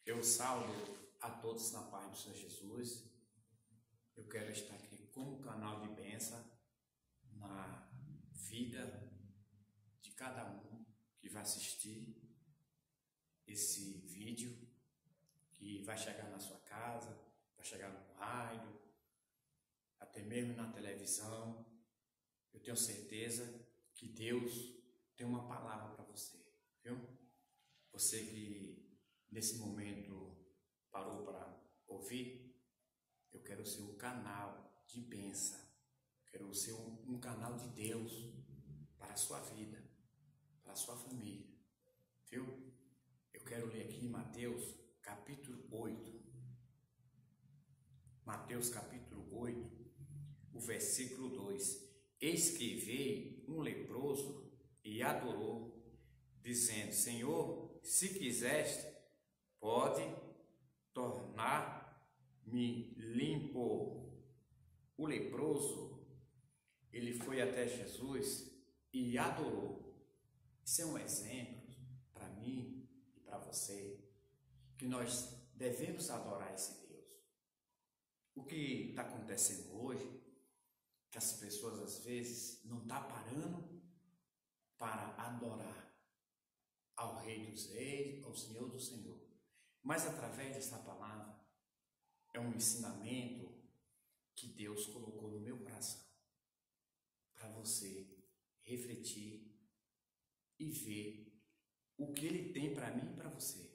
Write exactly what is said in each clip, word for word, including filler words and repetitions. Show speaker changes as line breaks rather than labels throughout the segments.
Eu salvo a todos na paz do Senhor Jesus. Eu quero estar aqui como canal de bênção na vida de cada um que vai assistir esse vídeo, que vai chegar na sua casa, vai chegar no rádio, até mesmo na televisão. Eu tenho certeza que Deus tem uma palavra para você, viu? Você que nesse momento parou para ouvir, eu quero ser um canal de bênção, quero ser um, um canal de Deus para a sua vida, para a sua família, viu? Eu quero ler aqui em Mateus capítulo oito, Mateus capítulo oito, o versículo dois. Eis que veio um leproso e adorou, dizendo: Senhor, se quiseste, pode tornar-me limpo. O leproso, ele foi até Jesus e adorou. Isso é um exemplo para mim e para você, que nós devemos adorar esse Deus. O que está acontecendo hoje, que as pessoas às vezes não estão parando para adorar ao Rei dos Reis, ao Senhor do Senhor. Mas através dessa palavra, é um ensinamento que Deus colocou no meu coração, para você refletir e ver o que Ele tem para mim e para você.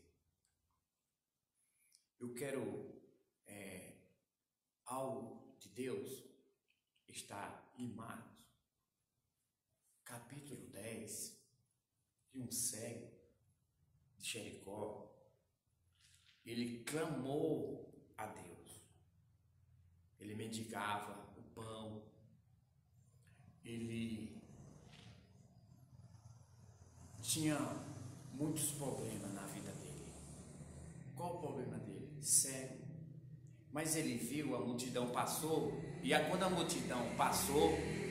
Eu quero, é, algo de Deus, está em Marcos, capítulo dez, de um cego de Jericó. Ele clamou a Deus, ele mendigava o pão, ele tinha muitos problemas na vida dele. Qual o problema dele? Cego. Mas ele viu, a multidão passou, e quando a multidão passou,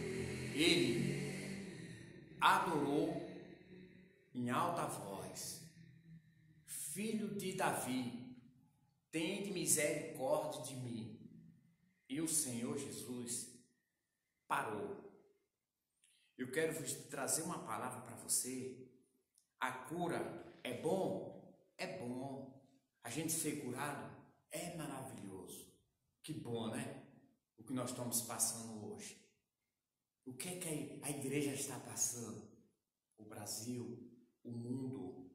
ele adorou em alta voz: Filho de Davi, tende misericórdia de mim. E o Senhor Jesus parou. Eu quero vos trazer uma palavra para você. A cura é bom? É bom. A gente ser curado é maravilhoso. Que bom, né? O que nós estamos passando hoje. O que é que a igreja está passando? O Brasil, o mundo.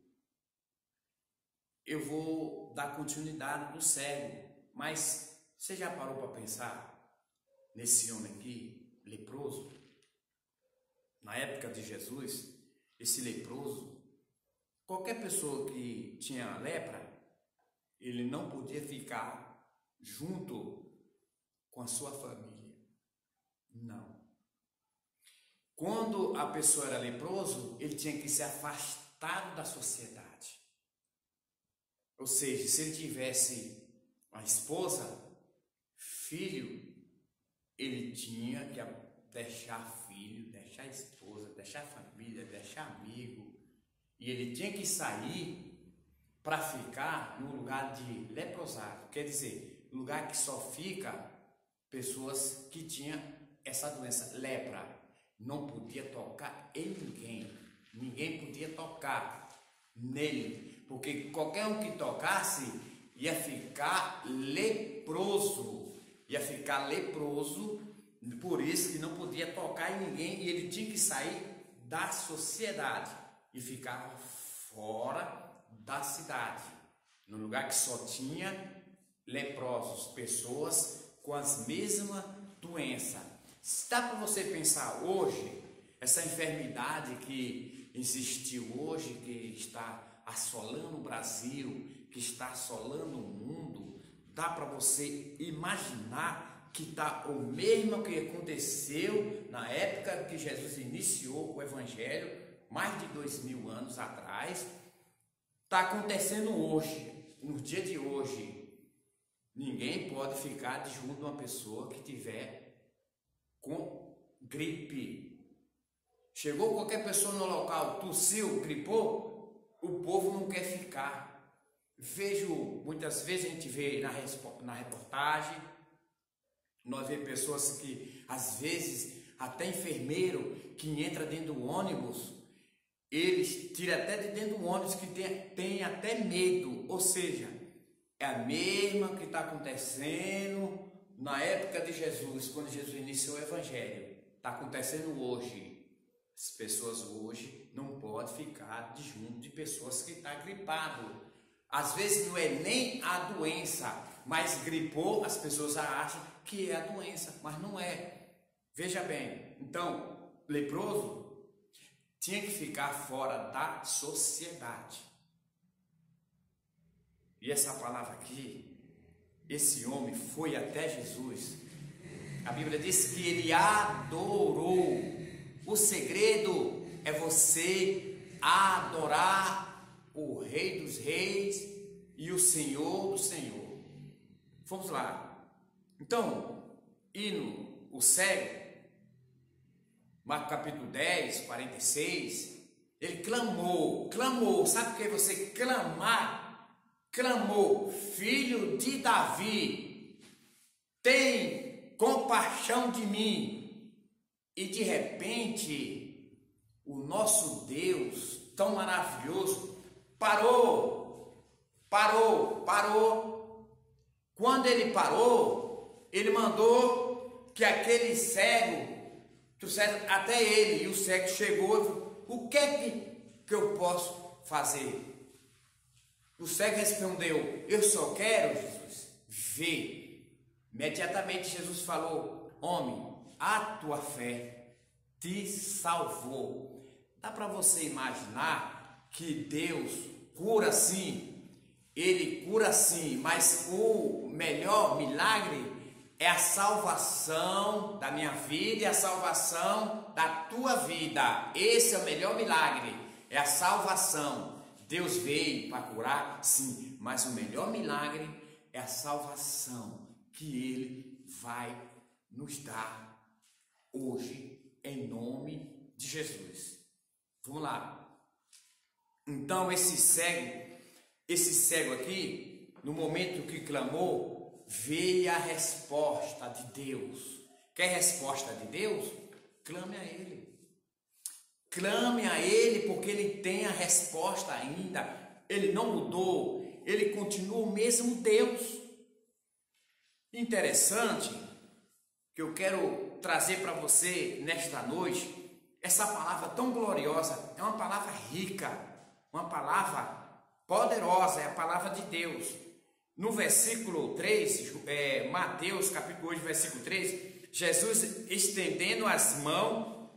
Eu vou dar continuidade do cego, mas você já parou para pensar nesse homem aqui, leproso? Na época de Jesus, esse leproso, qualquer pessoa que tinha lepra, ele não podia ficar junto com a sua família. Não. Quando a pessoa era leproso, ele tinha que ser afastado da sociedade. Ou seja, se ele tivesse uma esposa, filho, ele tinha que deixar filho, deixar esposa, deixar família, deixar amigo. E ele tinha que sair para ficar no lugar de leprosário. Quer dizer, lugar que só fica pessoas que tinham essa doença, lepra. Não podia tocar em ninguém. Ninguém podia tocar nele, porque qualquer um que tocasse ia ficar leproso, ia ficar leproso, por isso que não podia tocar em ninguém, e ele tinha que sair da sociedade e ficava fora da cidade, no lugar que só tinha leprosos, pessoas com as mesmas doenças. Dá para você pensar hoje, essa enfermidade que existiu hoje, que está assolando o Brasil, que está assolando o mundo, dá para você imaginar que está o mesmo que aconteceu na época que Jesus iniciou o Evangelho, mais de dois mil anos atrás, está acontecendo hoje, no dia de hoje. Ninguém pode ficar junto de uma pessoa que tiver com gripe. Chegou qualquer pessoa no local, tossiu, gripou, o povo não quer ficar. vejo, muitas vezes a gente vê na, na reportagem, nós vemos pessoas que, às vezes, até enfermeiro que entra dentro do ônibus, eles tiram até de dentro do ônibus que tem, tem até medo, ou seja, é a mesma que está acontecendo na época de Jesus, quando Jesus iniciou o Evangelho, está acontecendo hoje. As pessoas hoje não podem ficar junto de pessoas que estão gripadas. Às vezes não é nem a doença, mas gripou, as pessoas acham que é a doença, mas não é. Veja bem, então, leproso tinha que ficar fora da sociedade. E essa palavra aqui, esse homem foi até Jesus. A Bíblia diz que ele adorou. O segredo é você adorar o Rei dos Reis e o Senhor do Senhor. Vamos lá. Então, hino, o cego, Marcos capítulo dez, quarenta e seis, ele clamou, clamou, sabe o que é você clamar? Clamou, filho de Davi, tem compaixão de mim. E de repente, o nosso Deus, tão maravilhoso, parou, parou, parou. Quando ele parou, ele mandou que aquele cego trouxesse até ele, e o cego chegou e falou: o que é que, que eu posso fazer? O cego respondeu: eu só quero, Jesus, ver. Imediatamente Jesus falou: homem, a tua fé te salvou. Dá para você imaginar que Deus cura sim, Ele cura sim, mas o melhor milagre é a salvação da minha vida e a salvação da tua vida. Esse é o melhor milagre, é a salvação. Deus veio para curar, sim, mas o melhor milagre é a salvação que Ele vai nos dar hoje, em nome de Jesus. Vamos lá. Então esse cego, esse cego aqui, no momento que clamou, veio a resposta de Deus. Quer resposta de Deus? Clame a Ele. Clame a Ele, porque Ele tem a resposta ainda. Ele não mudou, Ele continua o mesmo Deus. Interessante que eu quero trazer para você nesta noite, essa palavra tão gloriosa, é uma palavra rica, uma palavra poderosa, é a palavra de Deus. No versículo três, é, Mateus capítulo oito, versículo três, Jesus estendendo as mãos,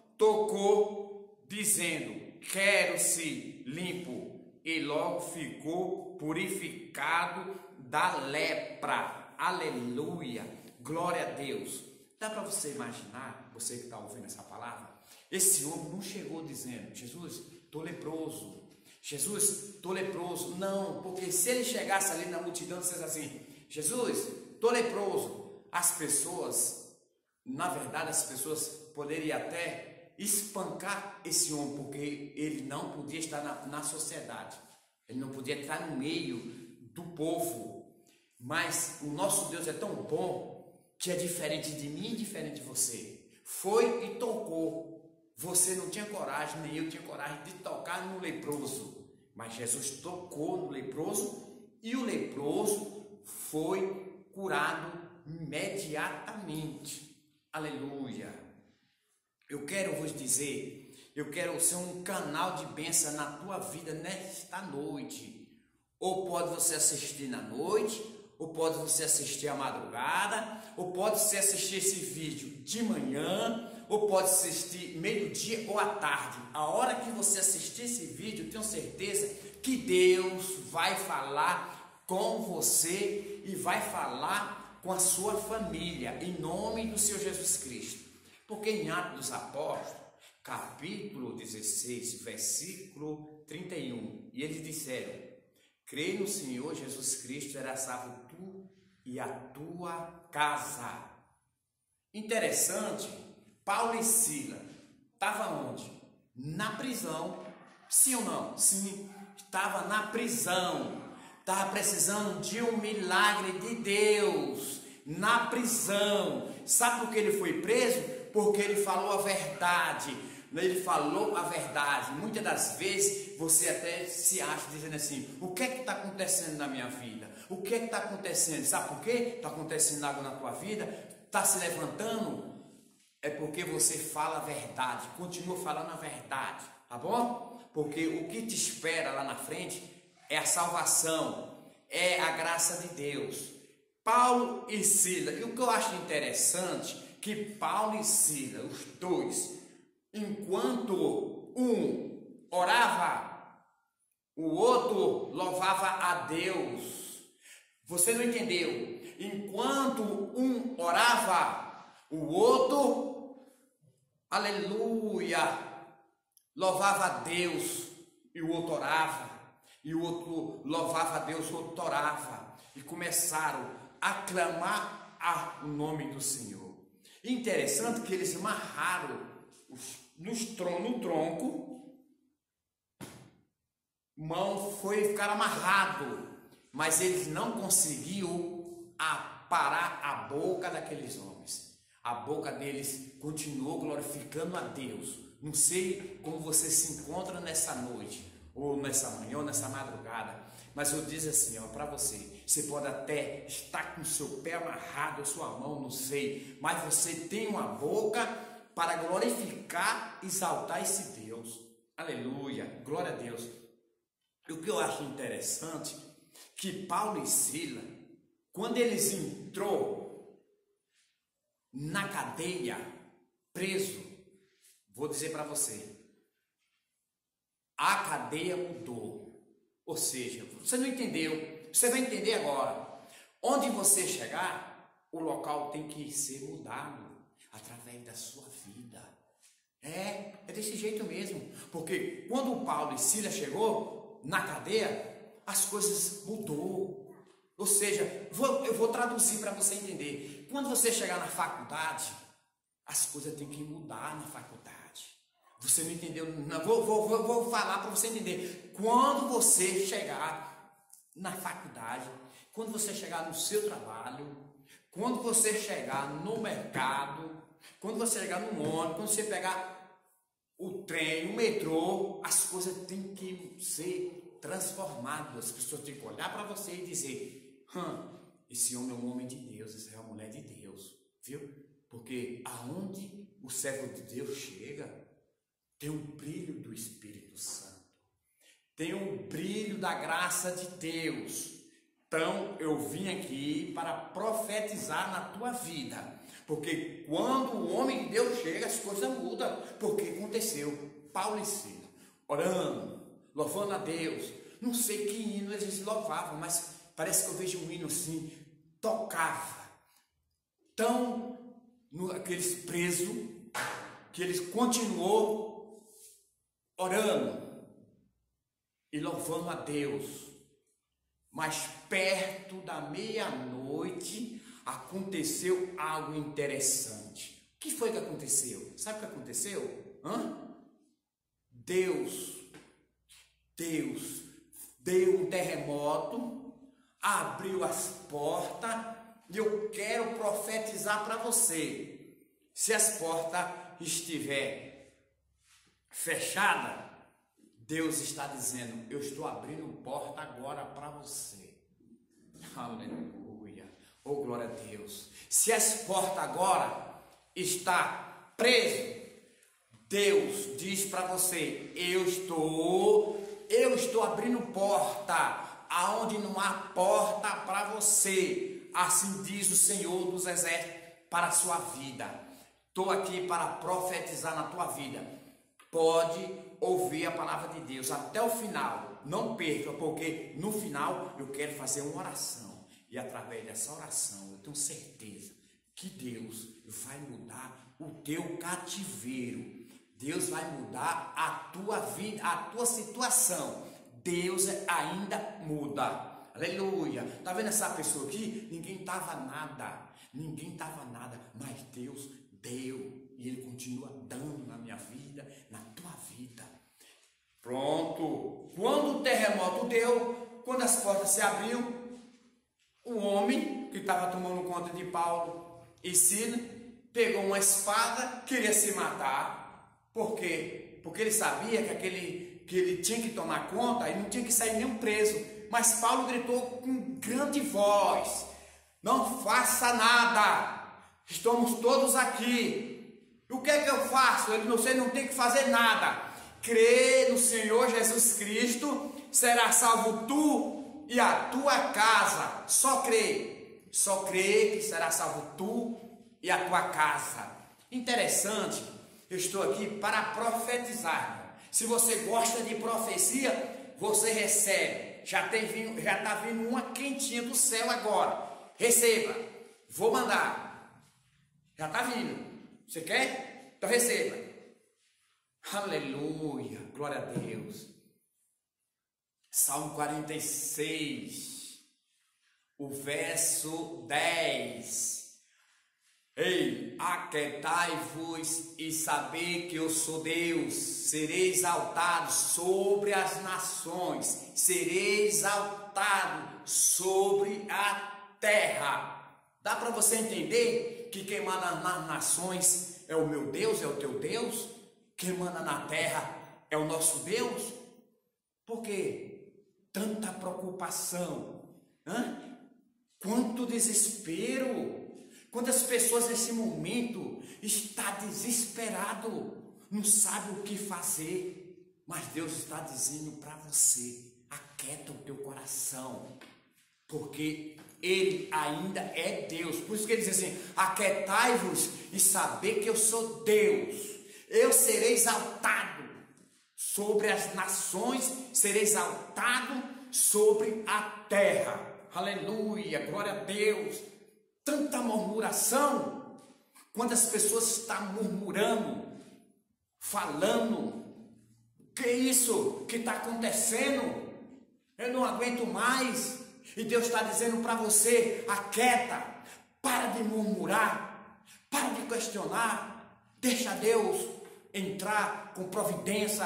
tocou, dizendo: quero-se limpo, e logo ficou purificado da lepra. Aleluia, glória a Deus. Dá para você imaginar, você que está ouvindo essa palavra, esse homem não chegou dizendo: Jesus, estou leproso, Jesus, estou leproso. Não, porque se ele chegasse ali na multidão e dissesse assim: Jesus, estou leproso, as pessoas, na verdade as pessoas poderiam até espancar esse homem, porque ele não podia estar na, na sociedade, ele não podia estar no meio do povo. Mas o nosso Deus é tão bom que é diferente de mim e diferente de você. Foi e tocou. Você não tinha coragem, nem eu tinha coragem de tocar no leproso. Mas Jesus tocou no leproso e o leproso foi curado imediatamente. Aleluia. Eu quero vos dizer, eu quero ser um canal de bênção na tua vida nesta noite. Ou pode você assistir na noite, ou pode você assistir à madrugada, ou pode você assistir esse vídeo de manhã, ou pode assistir meio-dia ou à tarde. A hora que você assistir esse vídeo, tenho certeza que Deus vai falar com você e vai falar com a sua família, em nome do Senhor Jesus Cristo. Porque em Atos dos Apóstolos, capítulo dezesseis, versículo trinta e um, e eles disseram: crê no Senhor Jesus Cristo, serás salvo tu e a tua casa. Interessante, Paulo e Silas estavam onde? Na prisão. Sim ou não? Sim, estava na prisão. estava precisando de um milagre de Deus na prisão. Sabe por que ele foi preso? Porque ele falou a verdade. Ele falou a verdade. Muitas das vezes você até se acha dizendo assim: o que é que está acontecendo na minha vida? O que é que está acontecendo? Sabe por quê? Está acontecendo algo na tua vida? Está se levantando? É porque você fala a verdade. Continua falando a verdade, tá bom? Porque o que te espera lá na frente é a salvação, é a graça de Deus. Paulo e Silas. E o que eu acho interessante, que Paulo e Silas, os dois, enquanto um orava, o outro louvava a Deus. Você não entendeu? Enquanto um orava, o outro, aleluia, louvava a Deus, e o outro orava, e o outro louvava a Deus, o outro orava, e começaram a clamar o nome do Senhor. Interessante que eles amarraram nos tron no tronco, mão foi ficar amarrado, mas eles não conseguiu parar a boca daqueles homens. A boca deles continuou glorificando a Deus. Não sei como você se encontra nessa noite, ou nessa manhã, ou nessa madrugada, mas eu digo assim, ó, para você, você pode até estar com o seu pé amarrado, a sua mão, não sei, mas você tem uma boca para glorificar, exaltar esse Deus. Aleluia, glória a Deus. E o que eu acho interessante, que Paulo e Silas, quando eles entrou na cadeia, preso, vou dizer para você, a cadeia mudou. Ou seja, você não entendeu, você vai entender agora. Onde você chegar, o local tem que ser mudado através da sua vida. É, é desse jeito mesmo. Porque quando o Paulo e Silas chegou na cadeia, as coisas mudou. Ou seja, vou, eu vou traduzir para você entender. Quando você chegar na faculdade, as coisas têm que mudar na faculdade. Você não entendeu? Não, vou, vou, vou, vou falar para você entender. Quando você chegar na faculdade, quando você chegar no seu trabalho, quando você chegar no mercado, quando você chegar no ônibus, quando você pegar o trem, o metrô, as coisas têm que ser transformadas. As pessoas têm que olhar para você e dizer: hum, esse homem é um homem de Deus, essa é uma mulher de Deus, viu? Porque aonde o servo de Deus chega, tem um brilho do Espírito Santo, tem um brilho da graça de Deus. Então eu vim aqui para profetizar na tua vida, porque quando o homem de Deus chega, as coisas mudam. Porque aconteceu, Paulo e Silas orando, louvando a Deus, não sei que hino eles louvavam, mas parece que eu vejo um hino assim, tocava tão no, aqueles presos, que eles continuou orando e louvando a Deus. Mas perto da meia-noite aconteceu algo interessante. O que foi que aconteceu? Sabe o que aconteceu? Hã? Deus, Deus deu um terremoto, abriu as portas, e eu quero profetizar para você. Se as portas estiverem fechada, Deus está dizendo: eu estou abrindo porta agora para você. Aleluia, oh glória a Deus. Se as portas agora está preso, Deus diz para você: eu estou eu estou abrindo porta aonde não há porta para você. Assim diz o Senhor dos Exércitos para a sua vida. Estou aqui para profetizar na tua vida. Pode ouvir a palavra de Deus até o final, não perca, porque no final eu quero fazer uma oração, e através dessa oração eu tenho certeza que Deus vai mudar o teu cativeiro, Deus vai mudar a tua vida, a tua situação. Deus ainda muda, aleluia. Tá vendo essa pessoa aqui? Ninguém tava nada, ninguém tava nada, mas Deus deu, e Ele continua dando na minha vida, na tua vida. Pronto. Quando o terremoto deu, quando as portas se abriu, o homem que estava tomando conta de Paulo e Silas pegou uma espada, queria se matar. Por quê? Porque ele sabia que, aquele, que ele tinha que tomar conta e não tinha que sair nenhum preso. Mas Paulo gritou com grande voz: não faça nada, estamos todos aqui. O que é que eu faço? Ele, você não tem que fazer nada. Crê no Senhor Jesus Cristo, será salvo tu e a tua casa. Só crê, só crê que será salvo tu e a tua casa. Interessante, eu estou aqui para profetizar. Se você gosta de profecia, você recebe. Já tem vindo, já está vindo uma quentinha do céu agora. Receba. Vou mandar. Já está vindo. Você quer? Então receba. Aleluia. Glória a Deus. Salmo quarenta e seis, o verso dez. Ei, aquietai-vos e sabei que eu sou Deus, serei exaltado sobre as nações, serei exaltado sobre a terra. Dá para você entender que quem manda nas nações é o meu Deus, é o teu Deus? Quem manda na terra é o nosso Deus? Por quê? Tanta preocupação, hã? Quanto desespero. Quantas pessoas nesse momento está desesperado, não sabe o que fazer, mas Deus está dizendo para você: aquieta o teu coração, porque Ele ainda é Deus. Por isso que Ele diz assim: aquietai-vos e saber que eu sou Deus, eu serei exaltado sobre as nações, serei exaltado sobre a terra. Aleluia, glória a Deus. Tanta murmuração, quantas pessoas estão murmurando, falando: que é isso que está acontecendo? Eu não aguento mais. E Deus está dizendo para você: aquieta, para de murmurar, para de questionar, deixa Deus entrar com providência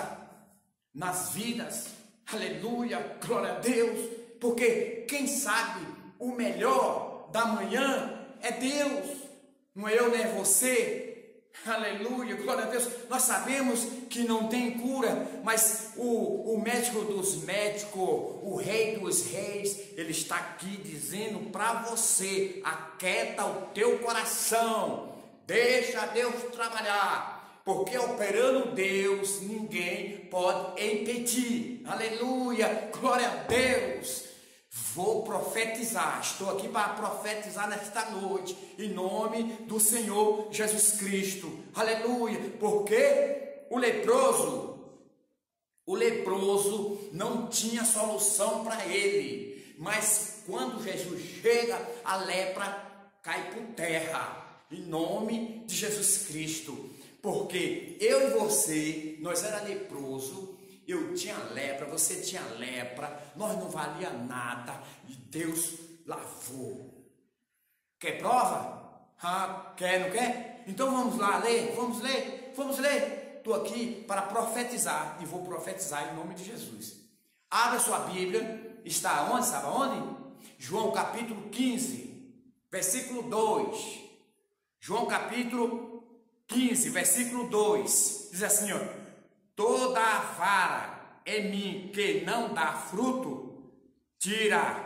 nas vidas. Aleluia, glória a Deus, porque quem sabe o melhor da manhã é Deus, não é eu nem é você. Aleluia, glória a Deus. Nós sabemos que não tem cura, mas o, o médico dos médicos, o rei dos reis, ele está aqui dizendo para você: aquieta o teu coração, deixa Deus trabalhar, porque operando Deus ninguém pode impedir. Aleluia, glória a Deus. Vou profetizar, estou aqui para profetizar nesta noite, em nome do Senhor Jesus Cristo. Aleluia, porque o leproso, o leproso não tinha solução para ele, mas quando Jesus chega, a lepra cai por terra, em nome de Jesus Cristo. Porque eu e você, nós era leproso, eu tinha lepra, você tinha lepra, nós não valia nada e Deus lavou. Quer prova? Ah, quer, não quer? Então vamos lá ler, vamos ler, vamos ler. Estou aqui para profetizar e vou profetizar em nome de Jesus. Abra sua Bíblia, está onde? Sabe onde? João capítulo quinze, versículo dois. João capítulo quinze, versículo dois. Diz assim, ó: toda a vara em mim que não dá fruto, tira,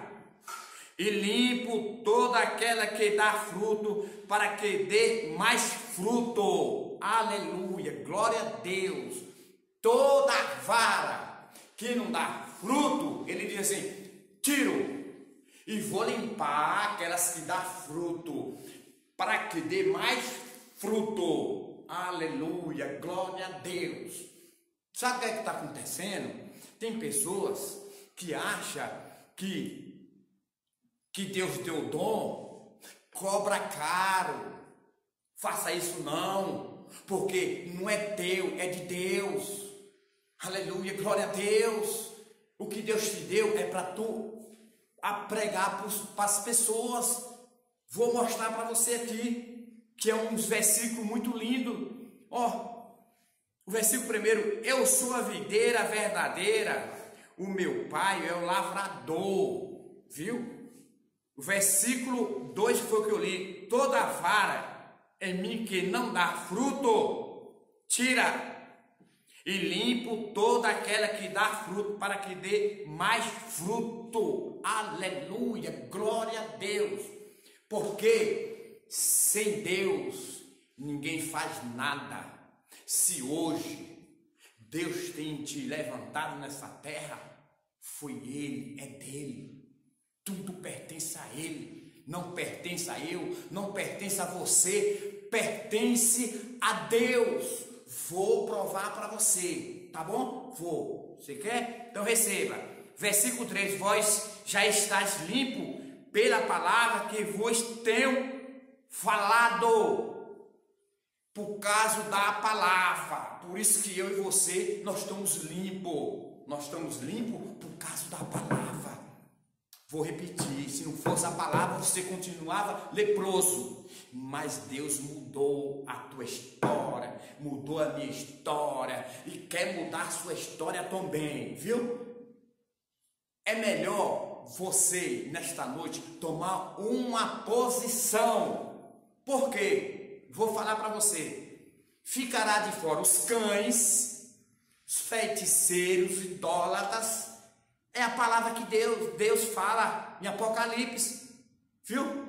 e limpo toda aquela que dá fruto, para que dê mais fruto. Aleluia, glória a Deus. Toda a vara que não dá fruto, ele diz assim: tiro, e vou limpar aquelas que dá fruto, para que dê mais fruto. Aleluia, glória a Deus. Sabe o que é que está acontecendo? Tem pessoas que acham que, que Deus deu dom, cobra caro. Faça isso não, porque não é teu, é de Deus. Aleluia, glória a Deus. O que Deus te deu é para tu a pregar para as pessoas. Vou mostrar para você aqui, que é um versículo muito lindo. Ó, O versículo primeiro, eu sou a videira verdadeira, o meu pai é o lavrador, viu? O versículo dois foi o que eu li, toda vara em mim que não dá fruto, tira, e limpo toda aquela que dá fruto, para que dê mais fruto. Aleluia, glória a Deus. Porque sem Deus ninguém faz nada. Se hoje Deus tem te levantado nessa terra, foi Ele, é dele. Tudo pertence a Ele, não pertence a eu, não pertence a você, pertence a Deus. Vou provar para você, tá bom? Vou. Você quer? Então receba. Versículo três, vós já estáis limpo pela palavra que vos tenho falado. Por causa da palavra. Por isso que eu e você, nós estamos limpos. Nós estamos limpos por causa da palavra. Vou repetir, se não fosse a palavra, você continuava leproso. Mas Deus mudou a tua história, mudou a minha história e quer mudar a sua história também, viu? É melhor você, nesta noite, tomar uma posição. Por quê? Vou falar para você. Ficará de fora os cães, os feiticeiros, idólatras. É a palavra que Deus, Deus fala em Apocalipse, viu?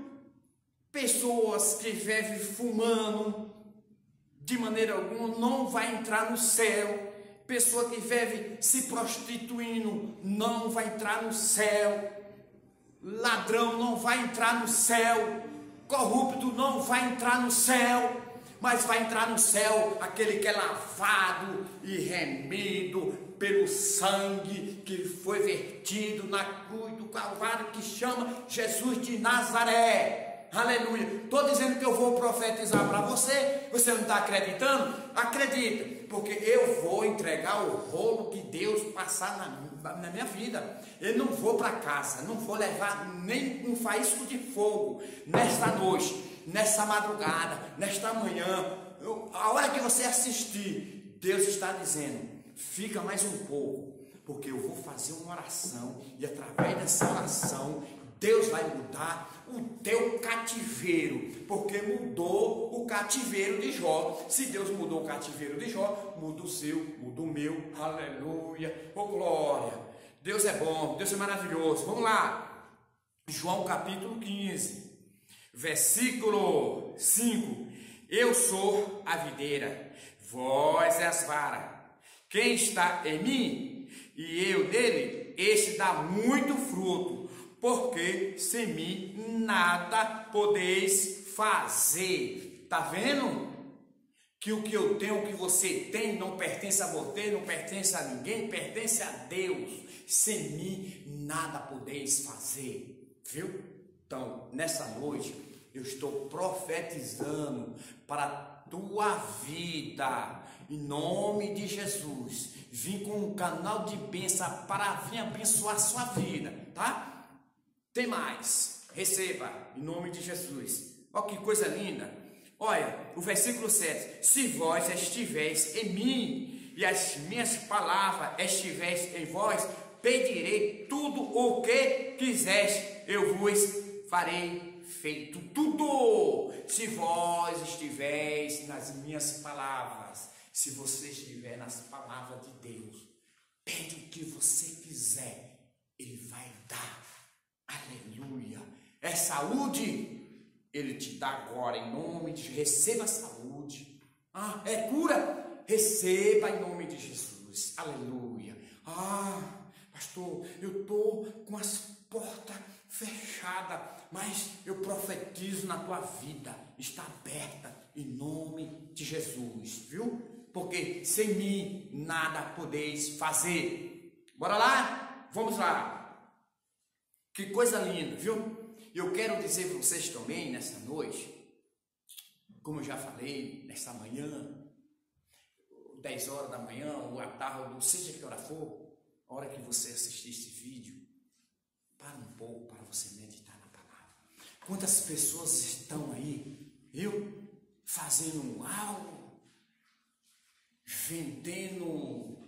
Pessoas que vivem fumando, de maneira alguma, não vai entrar no céu. Pessoa que vive se prostituindo, não vai entrar no céu. Ladrão não vai entrar no céu. Corrupto não vai entrar no céu. Mas vai entrar no céu aquele que é lavado e remido pelo sangue que foi vertido na cruz do Calvário, que chama Jesus de Nazaré. Aleluia. Estou dizendo que eu vou profetizar para você. Você não está acreditando? Acredita, porque eu vou entregar o rolo que Deus passar na, na minha vida. Eu não vou para casa, não vou levar nem um faísco de fogo nesta noite, nessa madrugada, nesta manhã. Eu, a hora que você assistir, Deus está dizendo, fica mais um pouco, porque eu vou fazer uma oração, e através dessa oração Deus vai mudar o teu cativeiro, porque mudou o cativeiro de Jó. Se Deus mudou o cativeiro de Jó, muda o seu, muda o meu. Aleluia, oh glória. Deus é bom, Deus é maravilhoso. Vamos lá, João capítulo quinze, versículo cinco. Eu sou a videira, vós é as varas. Quem está em mim e eu nele, este dá muito fruto, porque sem mim nada podeis fazer. Tá vendo? Que o que eu tenho, o que você tem, não pertence a você, não pertence a ninguém, pertence a Deus. Sem mim nada podeis fazer. Viu? Então, nessa noite, eu estou profetizando para a tua vida, em nome de Jesus. Vim com um canal de bênção para vir abençoar a sua vida, tá? Tem mais, receba, em nome de Jesus. Olha que coisa linda. Olha, o versículo sete. Se vós estivéis em mim, e as minhas palavras estivéis em vós, pedirei tudo o que quiseres, eu vos farei feito tudo. Se vós estivéis nas minhas palavras, se você estiver nas palavras de Deus, pede o que você quiser, Ele vai dar. Aleluia. É saúde? Ele te dá agora em nome de Jesus. Receba a saúde. Ah, é cura? Receba em nome de Jesus. Aleluia. Ah, pastor, eu estou com as portas fechadas, mas eu profetizo na tua vida. Está aberta em nome de Jesus, viu? Porque sem mim nada podeis fazer. Bora lá? Vamos lá. Que coisa linda, viu? Eu quero dizer para vocês também, nessa noite, como eu já falei, nesta manhã, dez horas da manhã, ou à tarde, ou seja que hora for, a hora que você assistir esse vídeo, para um pouco para você meditar na palavra. Quantas pessoas estão aí, viu? Fazendo algo, vendendo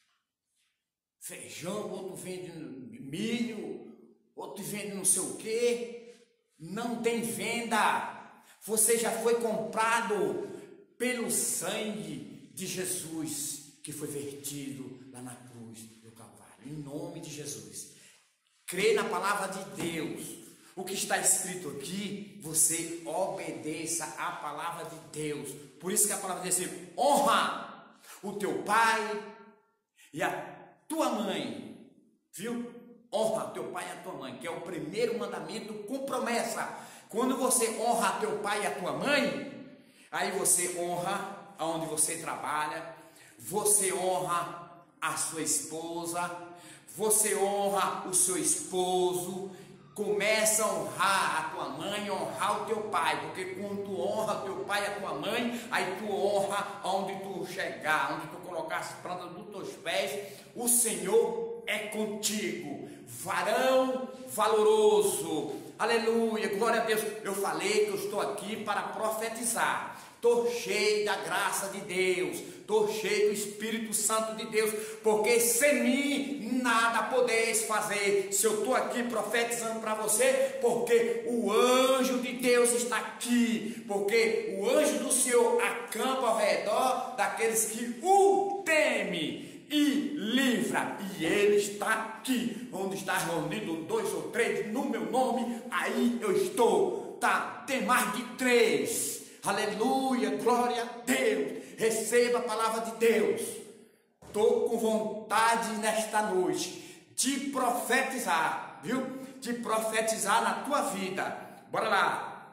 feijão, outro vende milho, outro vende não sei o quê. Não tem venda. Você já foi comprado pelo sangue de Jesus, que foi vertido lá na cruz do Calvário. Em nome de Jesus. Crê na palavra de Deus. O que está escrito aqui, você obedeça à palavra de Deus. Por isso que a palavra diz assim: honra o teu pai e a tua mãe. Viu? Honra teu pai e a tua mãe, que é o primeiro mandamento com promessa. Quando você honra teu pai e a tua mãe, aí você honra aonde você trabalha, você honra a sua esposa, você honra o seu esposo. Começa a honrar a tua mãe e honrar o teu pai, porque quando tu honra teu pai e a tua mãe, aí tu honra onde tu chegar, onde tu colocar as plantas dos teus pés, o Senhor é contigo. Varão valoroso, aleluia, glória a Deus. Eu falei que eu estou aqui para profetizar. Estou cheio da graça de Deus, estou cheio do Espírito Santo de Deus, porque sem mim nada podeis fazer. Se eu estou aqui profetizando para você, porque o anjo de Deus está aqui, porque o anjo do Senhor acampa ao redor daqueles que o temem e livra, e ele está aqui, onde está reunido dois ou três no meu nome, aí eu estou. Tá, tem mais de três. Aleluia, glória a Deus. Receba a palavra de Deus. Estou com vontade nesta noite de profetizar, viu? De profetizar na tua vida. Bora lá.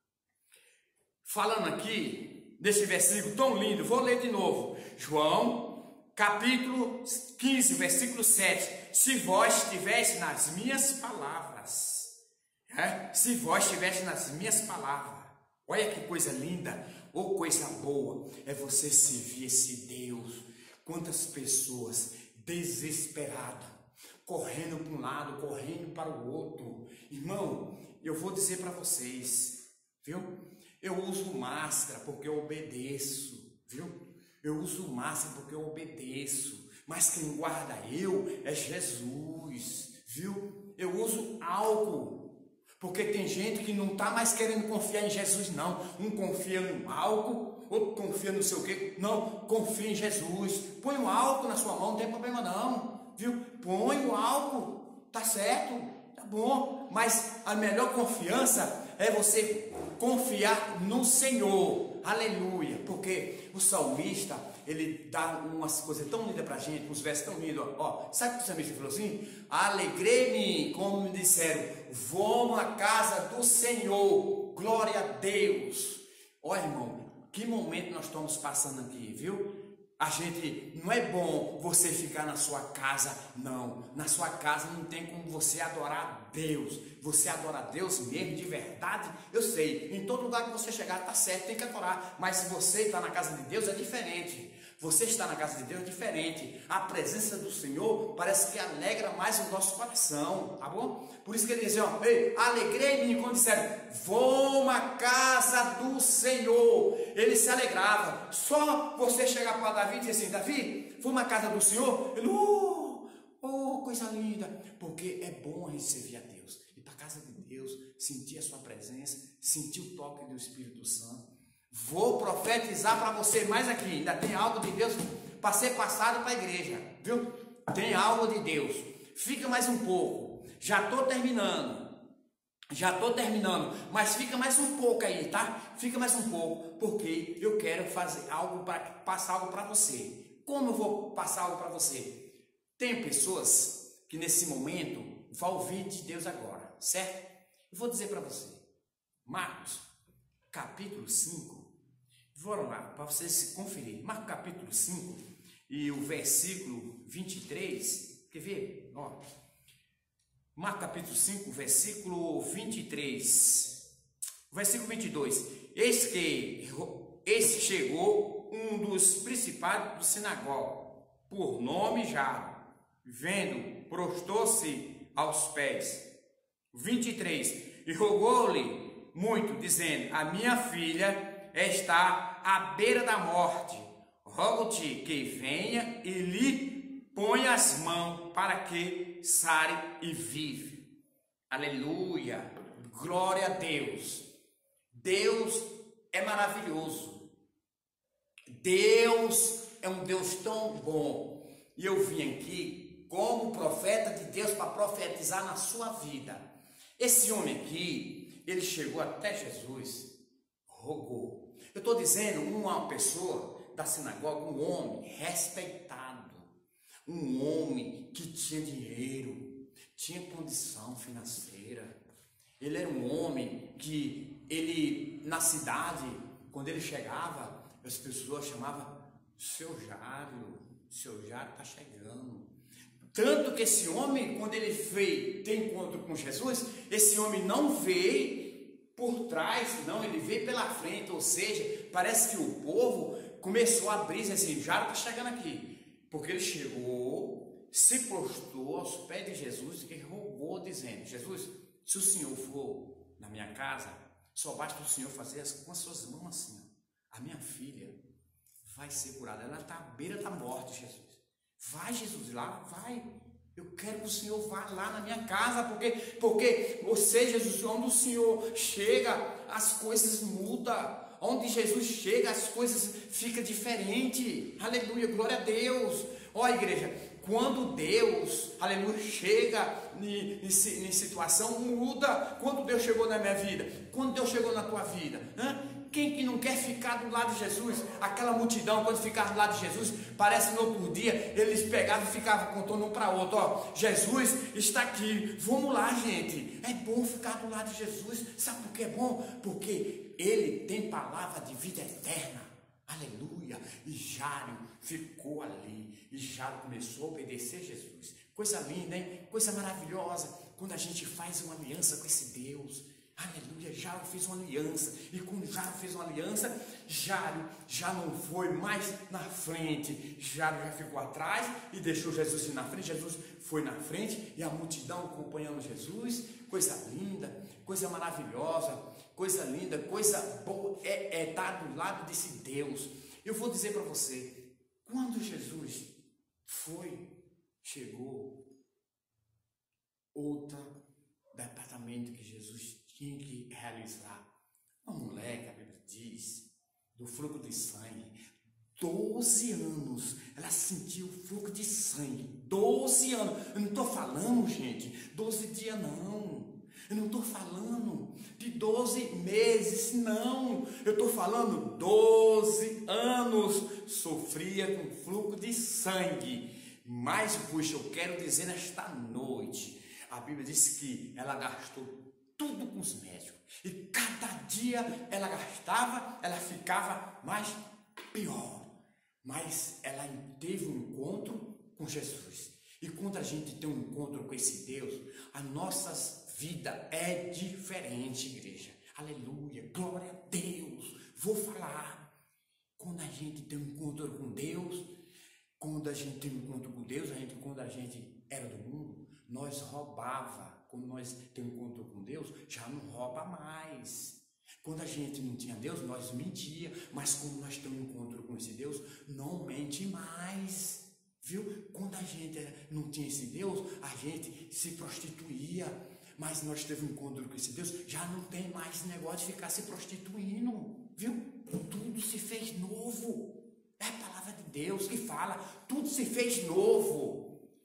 Falando aqui desse versículo tão lindo, vou ler de novo. João, capítulo quinze, versículo sete. Se vós estivesse nas minhas palavras, é? Se vós estivesse nas minhas palavras. Olha que coisa linda, ou coisa boa, é você servir esse Deus. Quantas pessoas desesperadas, correndo para um lado, correndo para o outro. Irmão, eu vou dizer para vocês, viu? Eu uso máscara porque eu obedeço, viu? Eu uso máscara porque eu obedeço, mas quem guarda eu é Jesus, viu? Eu uso álcool. Porque tem gente que não está mais querendo confiar em Jesus, não. Um confia no álcool, outro confia no sei o quê. Não, confia em Jesus. Põe o álcool na sua mão, não tem problema não. Viu? Põe o álcool, tá certo, tá bom. Mas a melhor confiança é você confiar no Senhor. Aleluia. Porque o salmista, ele dá umas coisas tão lindas para a gente, uns versos tão lindos. Ó, sabe o que o salmista falou assim? Alegrei-me, como me disseram, vamos à casa do Senhor, glória a Deus. Olha, irmão, que momento nós estamos passando aqui, viu? A gente, não é bom você ficar na sua casa, não. Na sua casa não tem como você adorar a Deus. Você adora a Deus mesmo, de verdade. Eu sei, em todo lugar que você chegar, tá certo, tem que adorar. Mas se você está na casa de Deus, é diferente. Você está na casa de Deus é diferente. A presença do Senhor parece que alegra mais o nosso coração, tá bom? Por isso que ele diz, ó, ei, alegrei-me quando disseram, vamos à casa do Senhor. Ele se alegrava. Só você chegar para Davi e dizer assim, Davi, vamos à casa do Senhor? Ele, oh, oh, coisa linda. Porque é bom a gente servir a Deus. Ir para a casa de Deus, sentir a sua presença, sentir o toque do Espírito Santo. Vou profetizar para você mais aqui. Ainda tem algo de Deus para ser passado para a igreja, viu? Tem algo de Deus. Fica mais um pouco. Já estou terminando. Já estou terminando. Mas fica mais um pouco aí, tá? Fica mais um pouco. Porque eu quero fazer algo para passar algo para você. Como eu vou passar algo para você? Tem pessoas que nesse momento vão ouvir de Deus agora, certo? Eu vou dizer para você. Marcos, capítulo cinco. Vamos lá, para vocês se conferir. Marcos capítulo cinco e o versículo vinte e três. Quer ver? Ó. Marcos capítulo cinco, versículo vinte e três. Versículo vinte e dois. Eis que, eis que chegou um dos principais do sinagoga, por nome Jairo, vendo, prostou-se aos pés. vinte e três. E rogou-lhe muito, dizendo, a minha filha está à beira da morte, rogo-te que venha e lhe ponha as mãos para que sare e vive. Aleluia, glória a Deus. Deus é maravilhoso. Deus é um Deus tão bom. E eu vim aqui como profeta de Deus para profetizar na sua vida. Esse homem aqui, ele chegou até Jesus, rogou. Eu estou dizendo uma pessoa da sinagoga, um homem respeitado, um homem que tinha dinheiro, tinha condição financeira. Ele era um homem que ele, na cidade, quando ele chegava, as pessoas chamavam seu Jário, seu Jário está chegando. Tanto que esse homem, quando ele veio ter encontro com Jesus, esse homem não veio por trás, não, ele veio pela frente, ou seja, parece que o povo começou a abrir assim, Jário está chegando aqui, porque ele chegou, se prostrou aos pés de Jesus e rogou, dizendo, Jesus, se o Senhor for na minha casa, só basta o Senhor fazer as, com as suas mãos assim, a minha filha vai ser curada, ela está à beira da morte, Jesus. Vai, Jesus, lá, vai. Eu quero que o Senhor vá lá na minha casa, porque, porque você, Jesus, onde o Senhor chega, as coisas mudam. Onde Jesus chega, as coisas ficam diferentes. Aleluia, glória a Deus. Ó, igreja, quando Deus, aleluia, chega em, em, em situação, muda. Quando Deus chegou na minha vida, quando Deus chegou na tua vida, hã? Quem que não quer ficar do lado de Jesus? Aquela multidão, quando ficava do lado de Jesus, parece no outro dia, eles pegavam e ficavam contando um para outro, ó, Jesus está aqui, vamos lá, gente. É bom ficar do lado de Jesus. Sabe por que é bom? Porque ele tem palavra de vida eterna. Aleluia. E Jário ficou ali, e Jário começou a obedecer a Jesus. Coisa linda, hein? Coisa maravilhosa, quando a gente faz uma aliança com esse Deus. Aleluia, Jário fez uma aliança, e quando Jário fez uma aliança, Jário já não foi mais na frente, Jário já ficou atrás e deixou Jesus ir na frente. Jesus foi na frente e a multidão acompanhando Jesus. Coisa linda, coisa maravilhosa, coisa linda, coisa boa, é, é estar do lado desse Deus. Eu vou dizer para você, quando Jesus foi, chegou, outro departamento que Jesus tinha que realizar. Uma mulher, que a Bíblia diz, do fluxo de sangue, doze anos, ela sentiu o fluxo de sangue, doze anos, eu não estou falando, gente, doze dias não, eu não estou falando de doze meses, não, eu estou falando doze anos, sofria com fluxo de sangue. Mas, puxa, eu quero dizer nesta noite, a Bíblia diz que ela gastou tudo com os médicos. E cada dia ela gastava, ela ficava mais pior. Mas ela teve um encontro com Jesus. E quando a gente tem um encontro com esse Deus, a nossa vida é diferente, igreja. Aleluia, glória a Deus. Vou falar. Quando a gente tem um encontro com Deus, quando a gente tem um encontro com Deus, a gente, quando a gente era do mundo, nós roubava. Quando nós temos um encontro com Deus, já não rouba mais. Quando a gente não tinha Deus, nós mentia. Mas quando nós temos um encontro com esse Deus, não mente mais. Viu? Quando a gente não tinha esse Deus, a gente se prostituía. Mas nós temos um encontro com esse Deus, já não tem mais negócio de ficar se prostituindo. Viu? Tudo se fez novo. É a palavra de Deus que fala. Tudo se fez novo.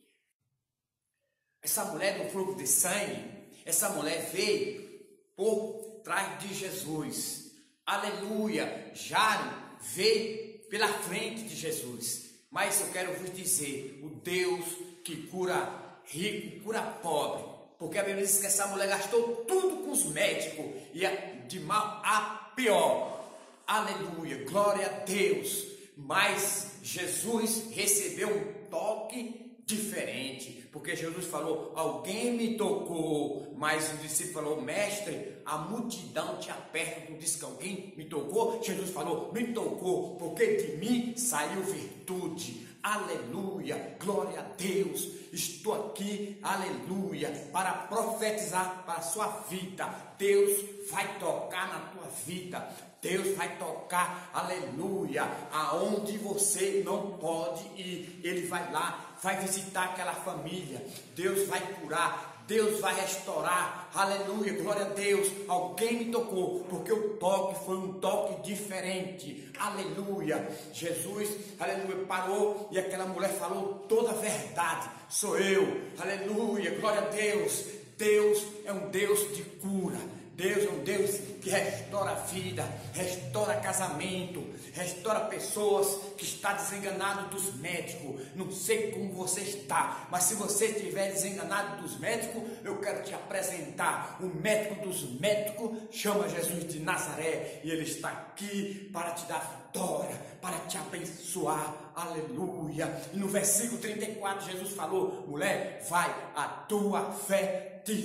Essa mulher do fluxo de sangue, essa mulher veio por trás de Jesus. Aleluia! Jário veio pela frente de Jesus. Mas eu quero vos dizer, o Deus que cura rico, cura pobre. Porque a Bíblia diz que essa mulher gastou tudo com os médicos e de mal a pior. Aleluia! Glória a Deus! Mas Jesus recebeu um toque diferente, porque Jesus falou, alguém me tocou, mas o discípulo falou, mestre, a multidão te aperta, tu disse que alguém me tocou, Jesus falou, me tocou, porque de mim saiu virtude, aleluia, glória a Deus, estou aqui, aleluia, para profetizar para a sua vida, Deus vai tocar na tua vida, Deus vai tocar, aleluia, aonde você não pode ir, Ele vai lá, vai visitar aquela família, Deus vai curar, Deus vai restaurar, aleluia, glória a Deus, alguém me tocou, porque o toque foi um toque diferente, aleluia, Jesus, aleluia, parou e aquela mulher falou toda a verdade, sou eu, aleluia, glória a Deus, Deus é um Deus de cura, Deus é um Deus que restaura a vida, restaura casamento, restaura pessoas que estão desenganadas dos médicos. Não sei como você está, mas se você estiver desenganado dos médicos, eu quero te apresentar o médico dos médicos, chama Jesus de Nazaré, e Ele está aqui para te dar vitória, para te abençoar, aleluia. E no versículo trinta e quatro, Jesus falou, mulher, vai, a tua fé te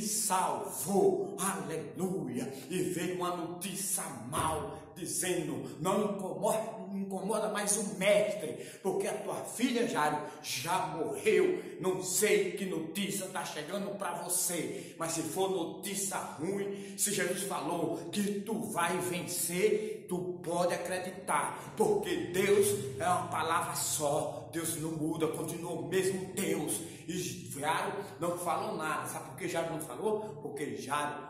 salvou, aleluia, e veio uma notícia mal, dizendo, não incomoda, incomoda mais o mestre, porque a tua filha Jairo já morreu, não sei que notícia está chegando para você, mas se for notícia ruim, se Jesus falou que tu vai vencer, tu pode acreditar, porque Deus é uma palavra só, Deus não muda, continua o mesmo Deus, e Jairo não falou nada, sabe por que Jairo não falou? Porque Jairo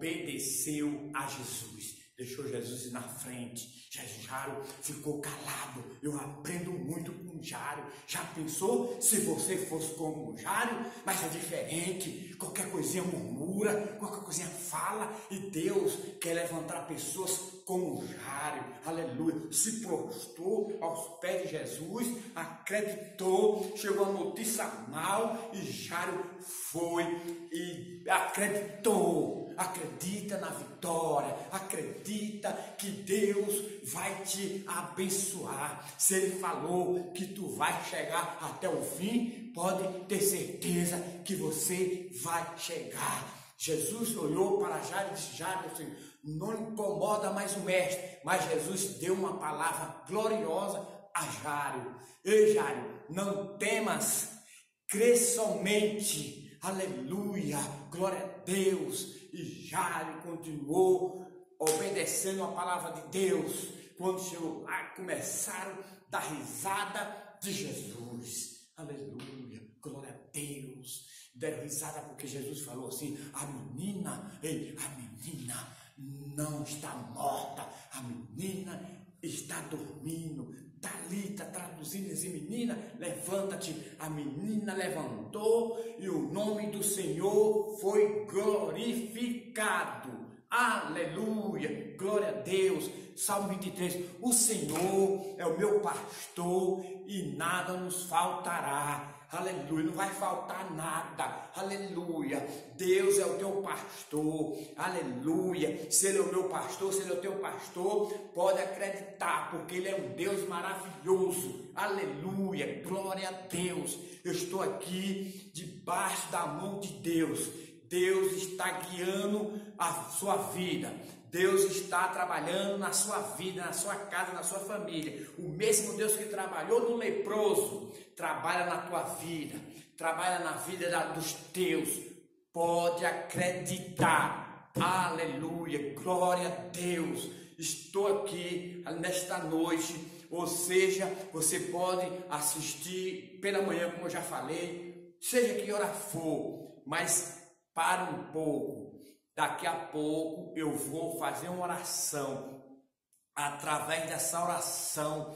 obedeceu a Jesus, deixou Jesus ir na frente, Jairo ficou calado, eu aprendo muito com Jairo, já pensou se você fosse como Jairo, mas é diferente, qualquer coisinha murmura, qualquer coisinha fala, e Deus quer levantar pessoas como Jairo, aleluia, se prostrou aos pés de Jesus, acreditou, chegou a notícia mal, e Jairo foi e acreditou, acredita na vitória, acredita que Deus vai te abençoar, se Ele falou que tu vai chegar até o fim, pode ter certeza que você vai chegar. Jesus olhou para Jairo e disse, Jairo, assim, não incomoda mais o mestre, mas Jesus deu uma palavra gloriosa a Jairo, ei Jairo, não temas, crê somente, aleluia, glória a Deus, e Jairo continuou obedecendo a palavra de Deus, quando chegou lá, começaram a dar risada de Jesus, aleluia, glória a Deus, deram risada porque Jesus falou assim, a menina, ei, a menina não está morta, a menina está dormindo, Talita, traduzindo assim, menina, levanta-te, a menina levantou e o nome do Senhor foi glorificado, aleluia, glória a Deus. Salmo vinte e três, o Senhor é o meu pastor e nada nos faltará, aleluia, não vai faltar nada, aleluia, Deus é o teu pastor, aleluia, se Ele é o meu pastor, se Ele é o teu pastor, pode acreditar, porque Ele é um Deus maravilhoso, aleluia, glória a Deus, eu estou aqui debaixo da mão de Deus, Deus está guiando a sua vida, Deus está trabalhando na sua vida, na sua casa, na sua família. O mesmo Deus que trabalhou no leproso, trabalha na tua vida, trabalha na vida dos teus. Pode acreditar. Aleluia, glória a Deus. Estou aqui nesta noite, ou seja, você pode assistir pela manhã, como eu já falei, seja que hora for, mas para um pouco. Daqui a pouco eu vou fazer uma oração. Através dessa oração,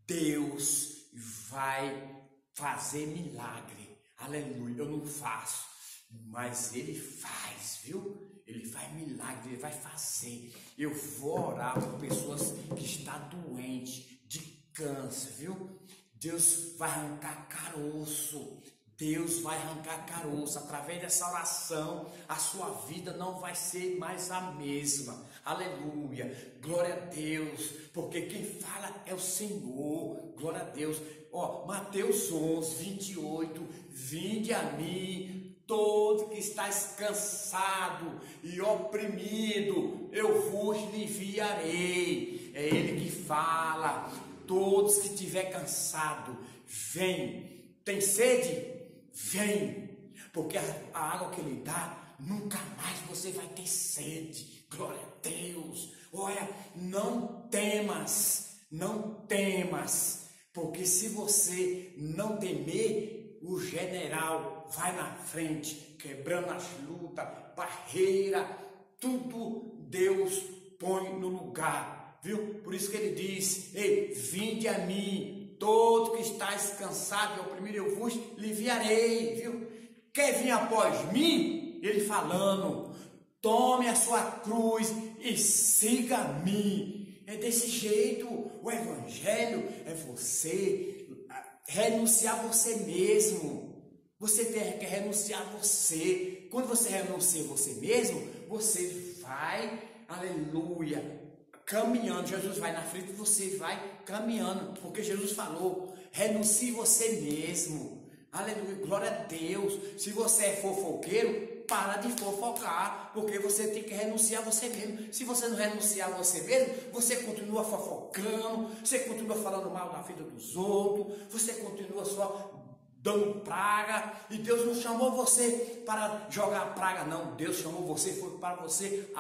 Deus vai fazer milagre. Aleluia. Eu não faço, mas Ele faz, viu? Ele faz milagre, Ele vai fazer. Eu vou orar por pessoas que estão doentes de câncer, viu? Deus vai arrancar caroço. Deus vai arrancar caroço. Através dessa oração, a sua vida não vai ser mais a mesma. Aleluia. Glória a Deus. Porque quem fala é o Senhor. Glória a Deus. Ó, Mateus onze, vinte e oito. Vinde a mim, todo que estáis cansado e oprimido, eu vos aliviarei. É Ele que fala. Todos que estiver cansado, vem. Tem sede? Vem, porque a, a água que Ele dá, nunca mais você vai ter sede. Glória a Deus. Olha, não temas, não temas, porque se você não temer, o general vai na frente, quebrando as lutas, barreira, tudo Deus põe no lugar, viu? Por isso que Ele diz: ei, vinde a mim, todo que estáis cansado e oprimido, eu vos aliviarei, viu? Quer vir após mim? Ele falando, tome a sua cruz e siga-me. É desse jeito. O evangelho é você renunciar você mesmo. Você tem que renunciar você. Quando você renuncia você mesmo, você vai, aleluia, caminhando. Jesus vai na frente e você vai caminhando, porque Jesus falou, renuncie você mesmo. Aleluia, glória a Deus. Se você é fofoqueiro, para de fofocar, porque você tem que renunciar você mesmo. Se você não renunciar você mesmo, você continua fofocando, você continua falando mal da vida dos outros, você continua só dando praga. E Deus não chamou você para jogar praga, não. Deus chamou você foi para você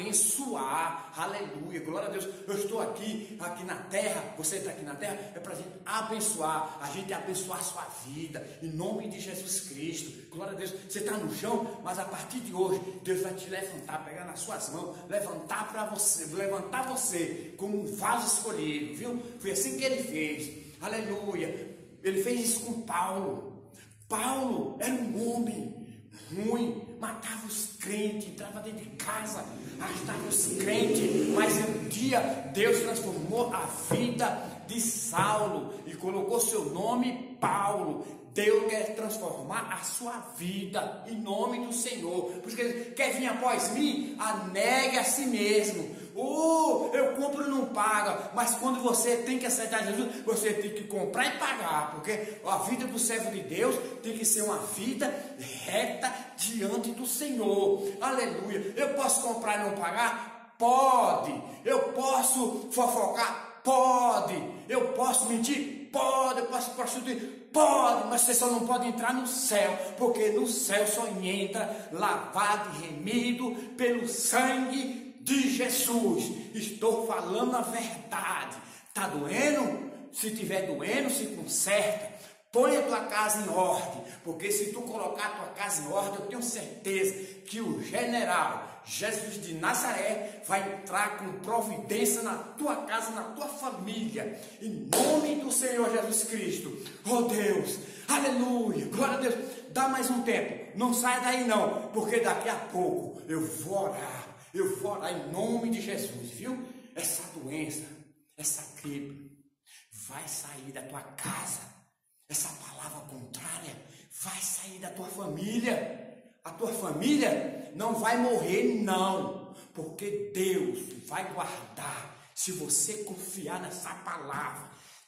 abençoar. Aleluia, glória a Deus. Eu estou aqui, aqui na terra, você está aqui na terra, é para a gente abençoar, a gente abençoar a sua vida, em nome de Jesus Cristo. Glória a Deus. Você está no chão, mas a partir de hoje, Deus vai te levantar, pegar nas suas mãos, levantar para você, levantar você como um vaso escolhido, viu? Foi assim que Ele fez. Aleluia. Ele fez isso com Paulo. Paulo era um homem ruim, matava os crentes, entrava dentro de casa, arrastava os crentes, mas um dia Deus transformou a vida de Saulo e colocou seu nome Paulo. Deus quer transformar a sua vida em nome do Senhor. Por isso que Ele quer vir após mim, anegue a si mesmo. Oh, eu compro e não paga, mas quando você tem que aceitar Jesus, você tem que comprar e pagar, porque a vida do servo de Deus tem que ser uma vida reta diante do Senhor. Aleluia. Eu posso comprar e não pagar? Pode. Eu posso fofocar? Pode. Eu posso mentir? Pode. Eu posso prostituir? Pode, mas você só não pode entrar no céu, porque no céu só entra lavado e remido pelo sangue de Jesus. Estou falando a verdade. Está doendo? Se tiver doendo, se conserta. Põe a tua casa em ordem, porque se tu colocar a tua casa em ordem, eu tenho certeza que o general Jesus de Nazaré vai entrar com providência na tua casa, na tua família, em nome do Senhor Jesus Cristo. Oh Deus, aleluia, glória a Deus. Dá mais um tempo, não sai daí não, porque daqui a pouco eu vou orar. Eu vou orar em nome de Jesus, viu? Essa doença, essa gripe vai sair da tua casa. Essa palavra contrária vai sair da tua família. A tua família não vai morrer, não. Porque Deus vai guardar. Se você confiar nessa palavra,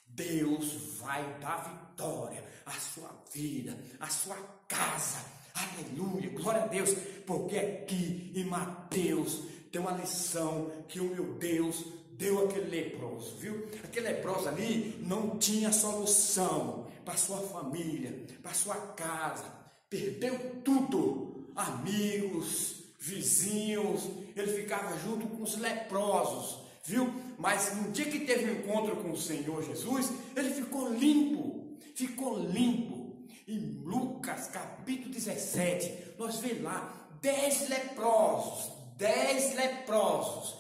Deus vai dar vitória à sua vida, à sua casa. Aleluia, glória a Deus, porque aqui em Mateus tem uma lição que o meu Deus deu àquele leproso, viu? Aquele leproso ali não tinha solução para sua família, para sua casa, perdeu tudo, amigos, vizinhos, ele ficava junto com os leprosos, viu? Mas no dia que teve um encontro com o Senhor Jesus, ele ficou limpo, ficou limpo. Em Lucas capítulo dezessete, nós vemos lá dez leprosos, dez leprosos,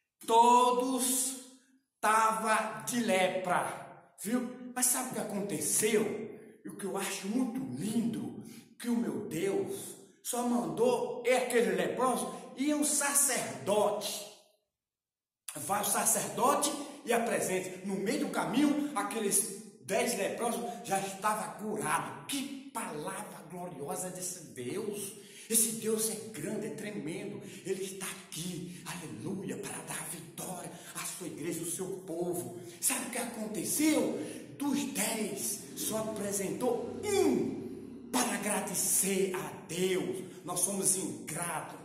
todos estavam de lepra, viu? Mas sabe o que aconteceu? E o que eu acho muito lindo, que o meu Deus só mandou aquele leproso e o sacerdote. Vai o sacerdote e apresenta no meio do caminho aqueles dez leprosos já estavam curados. Que palavra gloriosa desse Deus! Esse Deus é grande, é tremendo. Ele está aqui, aleluia, para dar vitória à sua igreja, ao seu povo. Sabe o que aconteceu? Dos dez, só apresentou um para agradecer a Deus. Nós somos ingratos.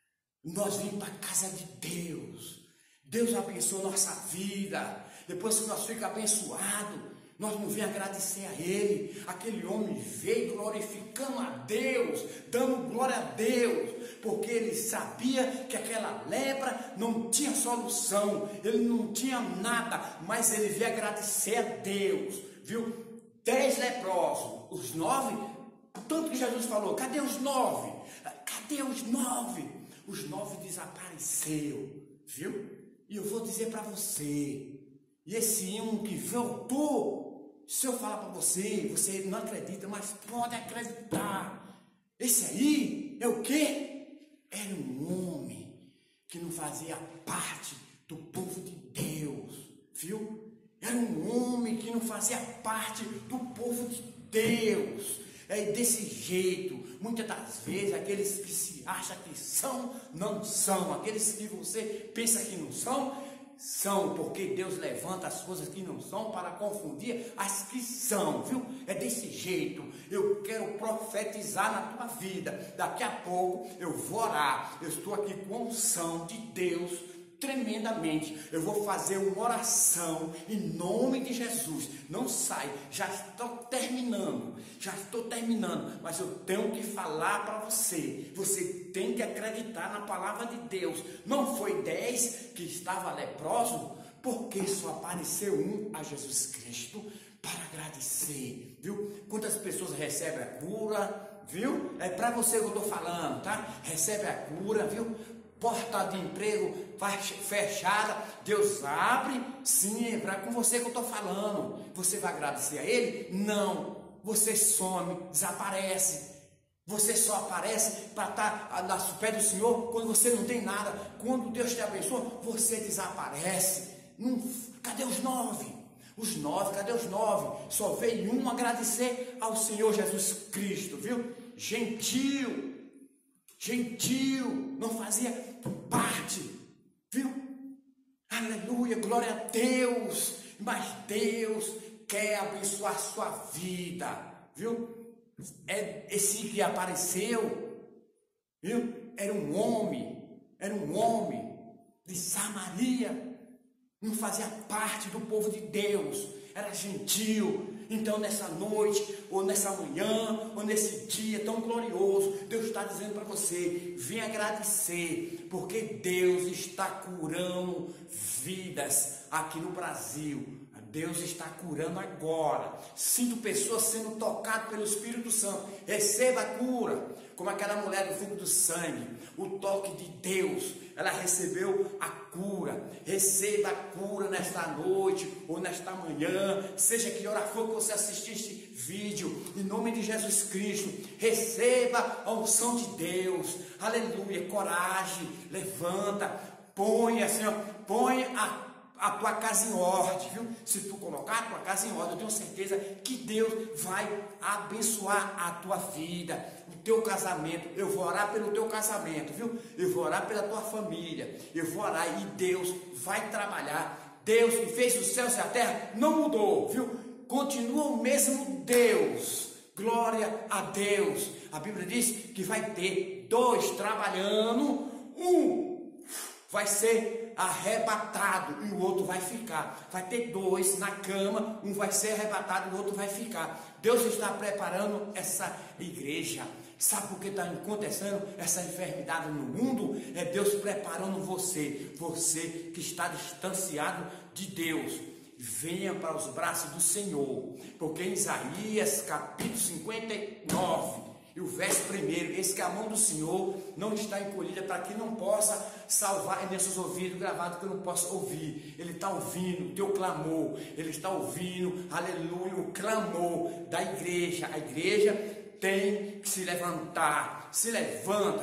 Nós vimos para a casa de Deus. Deus abençoa nossa vida. Depois que nós ficamos abençoados, nós não vamos agradecer a Ele. Aquele homem veio glorificando a Deus, dando glória a Deus, porque ele sabia que aquela lepra não tinha solução, ele não tinha nada, mas ele veio agradecer a Deus, viu? Dez leprosos, os nove, tanto que Jesus falou, cadê os nove? Cadê os nove? Os nove desapareceram, viu? E eu vou dizer para você, e esse um que voltou, se eu falar para você, você não acredita, mas pode acreditar. Esse aí é o quê? Era um homem que não fazia parte do povo de Deus, viu? Era um homem que não fazia parte do povo de Deus. É desse jeito, muitas das vezes, aqueles que se acham que são, não são. Aqueles que você pensa que não são, são, porque Deus levanta as coisas que não são para confundir as que são, viu? É desse jeito. Eu quero profetizar na tua vida. Daqui a pouco eu vou orar. Eu estou aqui com unção de Deus tremendamente. Eu vou fazer uma oração em nome de Jesus. Não sai, já estou terminando, já estou terminando, mas eu tenho que falar para você. Você tem que acreditar na palavra de Deus. Não foi dez que estava leproso, porque só apareceu um, a Jesus Cristo, para agradecer, viu? Quantas pessoas recebem a cura, viu? É para você que eu estou falando, tá? Recebe a cura, viu? Porta de emprego fechada, Deus abre, sim, é com você que eu estou falando. Você vai agradecer a Ele? Não, você some, desaparece. Você só aparece para estar no pé do Senhor quando você não tem nada. Quando Deus te abençoa, você desaparece. Não, cadê os nove? Os nove, cadê os nove? Só veio um agradecer ao Senhor Jesus Cristo, viu? Gentil. Gentil, não fazia parte, viu? Aleluia, glória a Deus. Mas Deus quer abençoar a sua vida, viu? É esse que apareceu, viu? Era um homem, era um homem de Samaria, não fazia parte do povo de Deus, era gentil. Então nessa noite, ou nessa manhã, ou nesse dia tão glorioso, Deus está dizendo para você, vem agradecer, porque Deus está curando vidas aqui no Brasil. Deus está curando agora. Sinto pessoas sendo tocadas pelo Espírito Santo. Receba a cura, como aquela mulher do fluxo do sangue. O toque de Deus, ela recebeu a cura. Receba a cura nesta noite ou nesta manhã, seja que hora for que você assistir este vídeo, em nome de Jesus Cristo. Receba a unção de Deus. Aleluia, coragem, levanta, põe assim, ó, põe a a tua casa em ordem, viu? Se tu colocar a tua casa em ordem, eu tenho certeza que Deus vai abençoar a tua vida, o teu casamento. Eu vou orar pelo teu casamento, viu? Eu vou orar pela tua família, eu vou orar e Deus vai trabalhar. Deus que fez os céus e a terra não mudou, viu? Continua o mesmo Deus. Glória a Deus. A Bíblia diz que vai ter dois trabalhando, um vai ser arrebatado e o outro vai ficar. Vai ter dois na cama, um vai ser arrebatado e o outro vai ficar. Deus está preparando essa igreja. Sabe por que está acontecendo essa enfermidade no mundo? É Deus preparando você, você que está distanciado de Deus. Venha para os braços do Senhor, porque em Isaías capítulo cinquenta e nove, e o verso primeiro, eis que a mão do Senhor não está encolhida para que não possa salvar nesses ouvidos gravados que eu não possa ouvir. Ele está ouvindo o teu clamor, Ele está ouvindo, aleluia, o clamor da igreja. A igreja tem que se levantar, se levanta,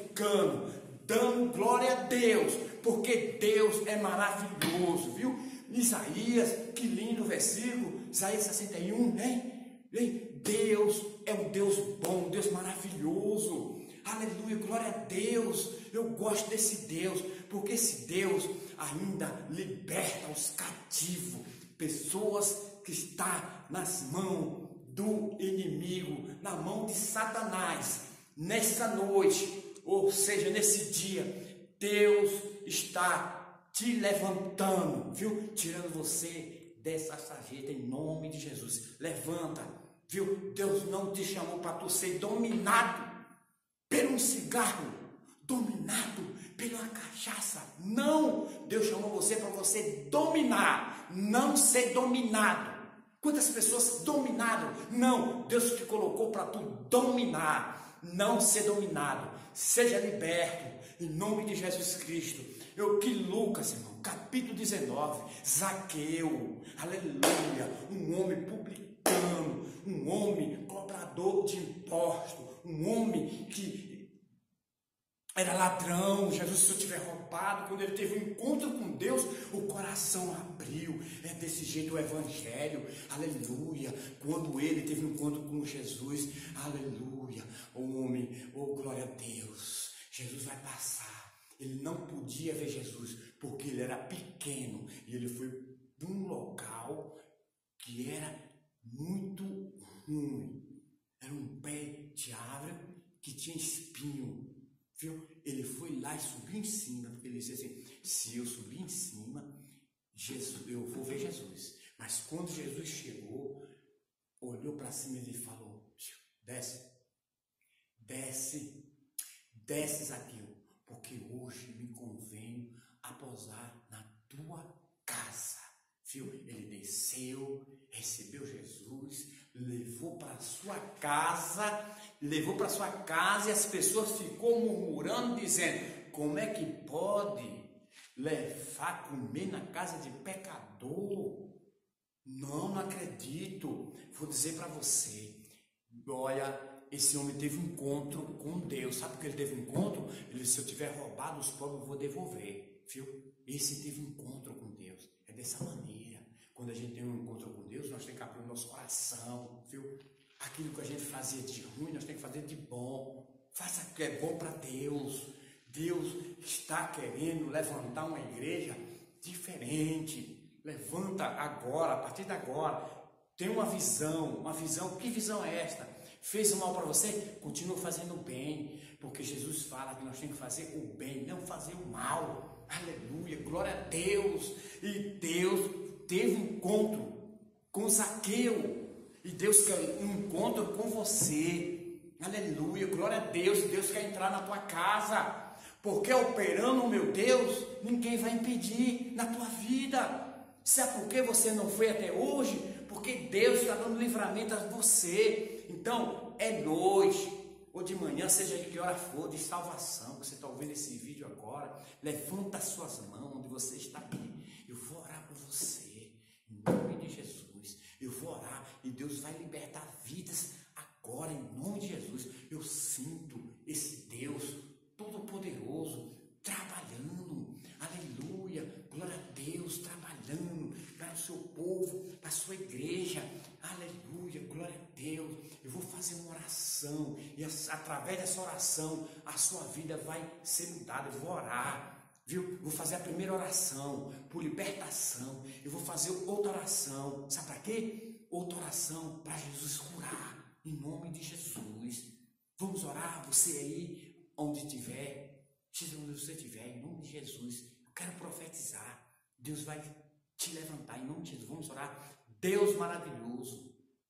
glorificando, dando glória a Deus, porque Deus é maravilhoso, viu? Isaías, que lindo versículo, Isaías sessenta e um, hein? Hein? Deus é um Deus bom, um Deus maravilhoso. Aleluia, glória a Deus. Eu gosto desse Deus, porque esse Deus ainda liberta os cativos, pessoas que estão nas mãos do inimigo, na mão de Satanás. Nessa noite, ou seja, nesse dia, Deus está te levantando, viu? Tirando você dessa sarjeta em nome de Jesus. Levanta, viu? Deus não te chamou para tu ser dominado pelo um cigarro, dominado pela cachaça. Não! Deus chamou você para você dominar, não ser dominado. Quantas pessoas dominaram? Não! Deus te colocou para tu dominar, não ser dominado. Seja liberto, em nome de Jesus Cristo. Eu que Lucas, irmão, capítulo dezenove, Zaqueu, aleluia, um homem publicano, um homem cobrador de impostos, um homem que era ladrão. Jesus, se eu tiver roubado, quando ele teve um encontro com Deus, o coração abriu. É desse jeito o evangelho, aleluia. Quando ele teve um encontro com Jesus, aleluia, o homem, oh glória a Deus, Jesus vai passar. Ele não podia ver Jesus, porque ele era pequeno, e ele foi de um local que era muito ruim. Era um pé de árvore que tinha espinho. Viu? Ele foi lá e subiu em cima, porque ele disse assim: se eu subir em cima, Jesus, eu vou ver Jesus. Mas quando Jesus chegou, olhou para cima e ele falou: desce, desce, desce, Zaqueu, porque hoje me convém a pousar na tua casa. Viu? Ele desceu, recebeu Jesus, levou para sua casa, levou para sua casa, e as pessoas ficou murmurando, dizendo: como é que pode levar comer na casa de pecador? Não, não acredito. Vou dizer para você, olha, esse homem teve um encontro com Deus. Sabe por que ele teve um encontro? Ele disse: se eu tiver roubado os pobres, eu vou devolver. Viu? Esse teve um encontro com Deus. É dessa maneira. Quando a gente tem um encontro com Deus, nós temos que abrir o nosso coração, viu? Aquilo que a gente fazia de ruim, nós temos que fazer de bom. Faça o que é bom para Deus. Deus está querendo levantar uma igreja diferente. Levanta agora, a partir de agora. Tem uma visão, uma visão. Que visão é esta? Fez o mal para você? Continua fazendo o bem. Porque Jesus fala que nós temos que fazer o bem, não fazer o mal. Aleluia, glória a Deus. E Deus teve um encontro com Zaqueu, e Deus quer um encontro com você. Aleluia, glória a Deus. Deus quer entrar na tua casa, porque operando o meu Deus, ninguém vai impedir na tua vida. Sabe por que você não foi até hoje? Porque Deus está dando livramento a você. Então é noite ou de manhã, seja de que hora for, de salvação, que você está ouvindo esse vídeo agora, levanta as suas mãos onde você está aqui. Eu vou orar por você. Em nome de Jesus, eu vou orar e Deus vai libertar vidas agora, em nome de Jesus. Eu sinto esse Deus todo-poderoso trabalhando, aleluia, glória a Deus, trabalhando para o seu povo, para a sua igreja, aleluia, glória a Deus. Eu vou fazer uma oração e através dessa oração a sua vida vai ser mudada. Eu vou orar. Viu? Vou fazer a primeira oração por libertação. Eu vou fazer outra oração. Sabe para quê? Outra oração para Jesus curar. Em nome de Jesus. Vamos orar, você aí, onde estiver. Onde você estiver, em nome de Jesus. Eu quero profetizar. Deus vai te levantar em nome de Jesus. Vamos orar. Deus maravilhoso,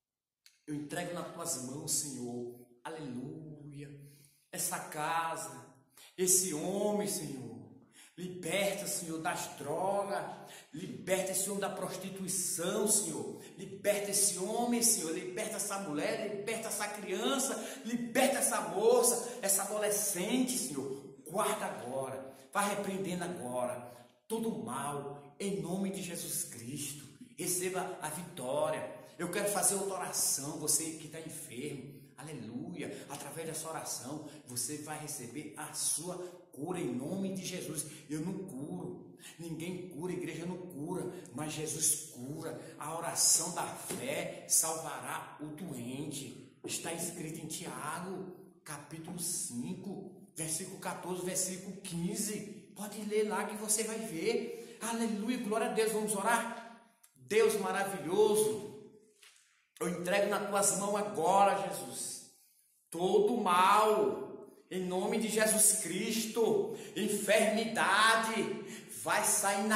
eu entrego nas tuas mãos, Senhor. Aleluia. Essa casa, esse homem, Senhor. Liberta, Senhor, das drogas. Liberta esse homem da prostituição, Senhor. Liberta esse homem, Senhor. Liberta essa mulher, liberta essa criança. Liberta essa moça, essa adolescente, Senhor. Guarda agora. Vai repreendendo agora todo mal, em nome de Jesus Cristo. Receba a vitória. Eu quero fazer outra oração, você que está enfermo. Aleluia. Através dessa oração, você vai receber a sua cura em nome de Jesus. Eu não curo, ninguém cura, a igreja não cura, mas Jesus cura. A oração da fé salvará o doente. Está escrito em Tiago, capítulo cinco, versículo quatorze, versículo quinze. Pode ler lá que você vai ver. Aleluia, glória a Deus. Vamos orar? Deus maravilhoso, eu entrego nas tuas mãos agora, Jesus, todo mal, em nome de Jesus Cristo. Enfermidade vai saindo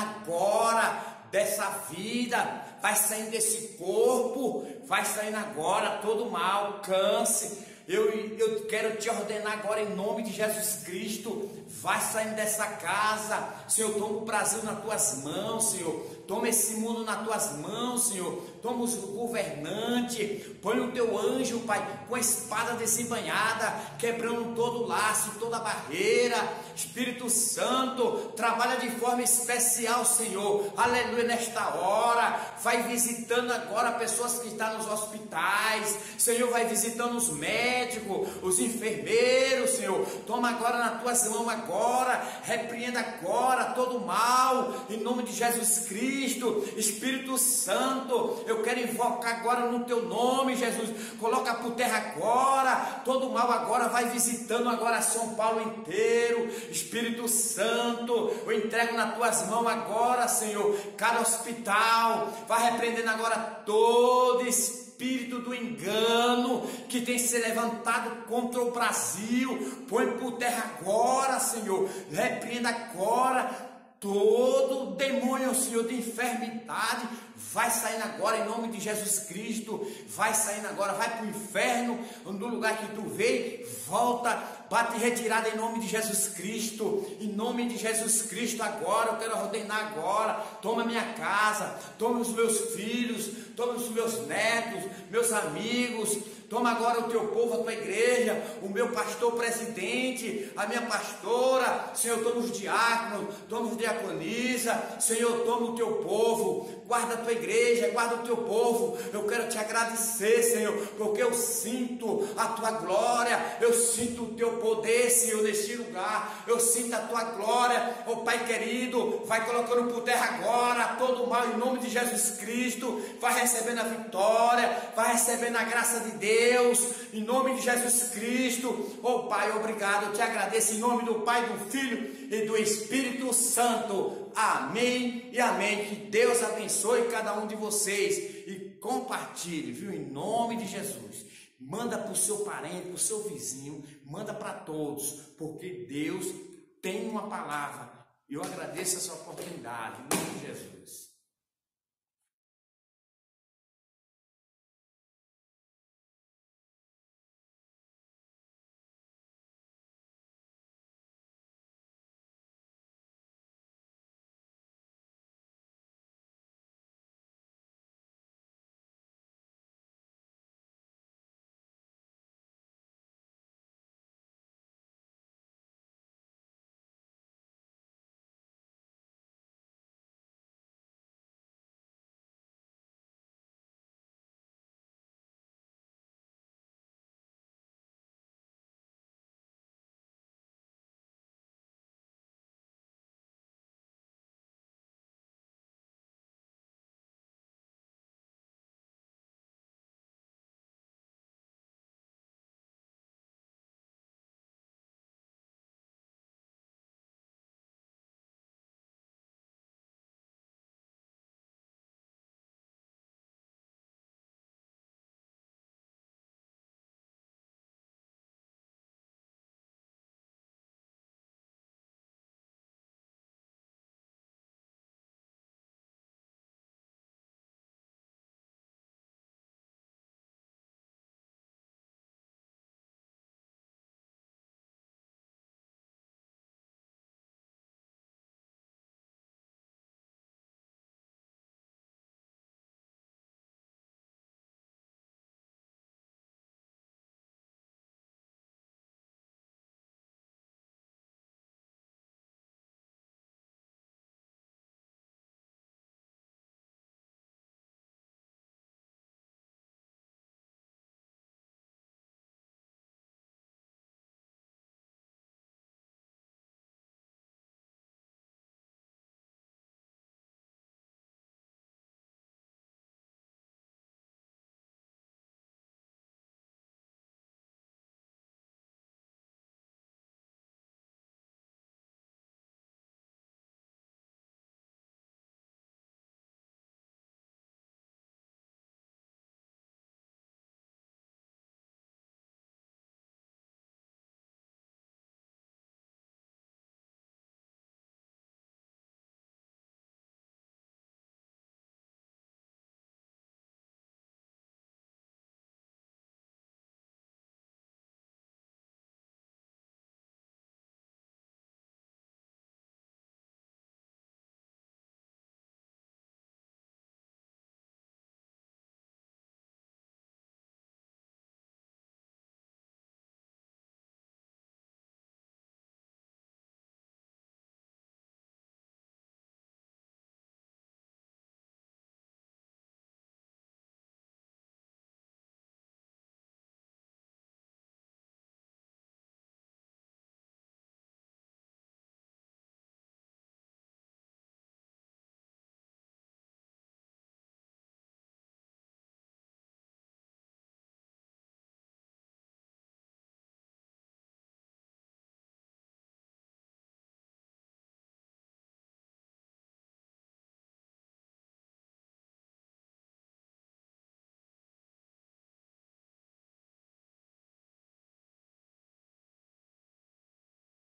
agora dessa vida, vai saindo desse corpo, vai saindo agora todo mal, câncer. Eu, eu quero te ordenar agora em nome de Jesus Cristo, vai saindo dessa casa, Senhor. Toma o Brasil nas tuas mãos, Senhor. Toma esse mundo nas tuas mãos, Senhor. Toma os governantes. Põe o teu anjo, Pai, com a espada desembanhada, quebrando todo o laço, toda a barreira. Espírito Santo, trabalha de forma especial, Senhor. Aleluia, nesta hora. Vai visitando agora pessoas que estão nos hospitais. Senhor, vai visitando os médicos, os enfermeiros, Senhor. Toma agora nas tuas mãos agora. Repreenda agora todo mal, em nome de Jesus Cristo. Espírito Santo, eu quero invocar agora no teu nome, Jesus. Coloca por terra agora todo mal agora, vai visitando agora São Paulo inteiro. Espírito Santo, eu entrego nas tuas mãos agora, Senhor, cada hospital. Vai repreendendo agora todo espírito do engano que tem se levantado contra o Brasil. Põe por terra agora, Senhor. Repreenda agora todo demônio, Senhor, de enfermidade. Vai saindo agora em nome de Jesus Cristo. Vai saindo agora, vai para o inferno, do lugar que tu veio. Volta, bate retirada em nome de Jesus Cristo. Em nome de Jesus Cristo agora, eu quero ordenar agora. Toma minha casa, toma os meus filhos, toma os meus netos, meus amigos. Toma agora o teu povo, a tua igreja, o meu pastor presidente, a minha pastora. Senhor, toma os diáconos, toma os diaconisa. Senhor, toma o teu povo, guarda a tua igreja, guarda o teu povo. Eu quero te agradecer, Senhor, porque eu sinto a tua glória, eu sinto o teu poder, Senhor, neste lugar. Eu sinto a tua glória, ó Pai querido. Vai colocando por terra agora todo o mal em nome de Jesus Cristo. Vai recebendo a vitória, vai recebendo a graça de Deus. Deus, em nome de Jesus Cristo. Oh Pai, obrigado, eu te agradeço em nome do Pai, do Filho e do Espírito Santo. Amém e amém. Que Deus abençoe cada um de vocês e compartilhe, viu, em nome de Jesus. Manda para o seu parente, para o seu vizinho, manda para todos, porque Deus tem uma palavra. Eu agradeço essa oportunidade, em nome de Jesus.